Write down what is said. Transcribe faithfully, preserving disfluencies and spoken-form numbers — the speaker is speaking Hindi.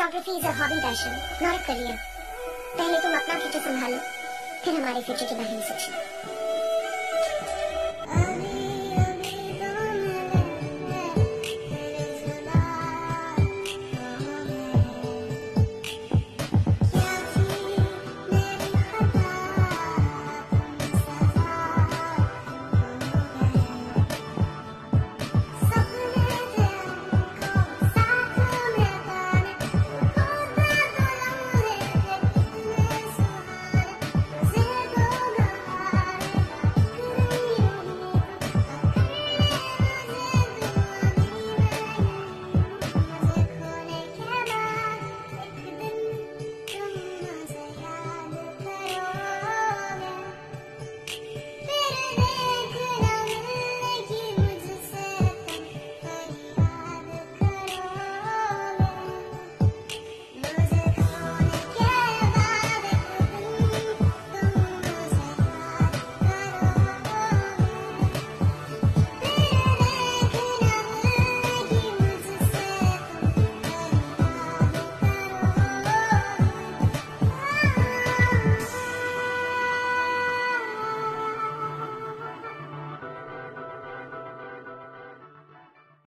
Photography is a hobby Darshan, not a career. पहले तुम अपना फ्यूचर संभालो, फिर हमारे फ्यूचर के बारे में सोचना।